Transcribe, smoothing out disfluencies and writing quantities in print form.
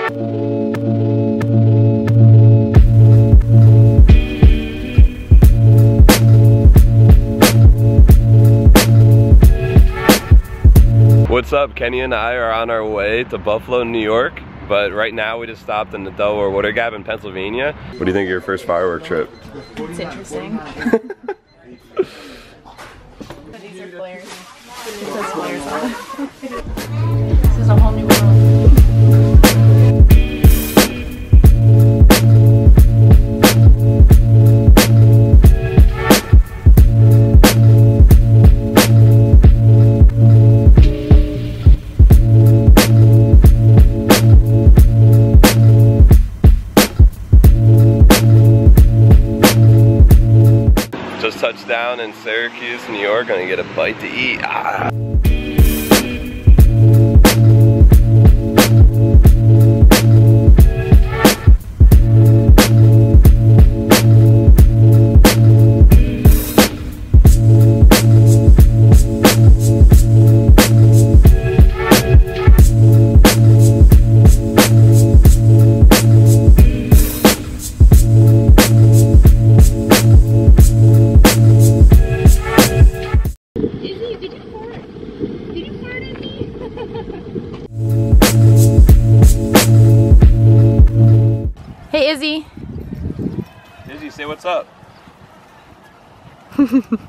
What's up? Kenny and I are on our way to Buffalo, New York, but right now we just stopped in the Delaware Water Gap in Pennsylvania. What do you think of your first firework trip? It's interesting. But these are flares. It says flares on it. This is a whole new world. Just touched down in Syracuse, New York. Gonna get a bite to eat. Ah. Hey Izzy. Izzy, say what's up.